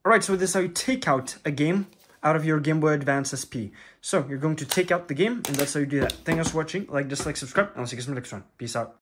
Alright, so this is how you take out a game out of your Game Boy Advance SP. So you're going to take out the game, and that's how you do that. Thank you for watching. Like, dislike, subscribe, and I'll see you guys in the next one. Peace out.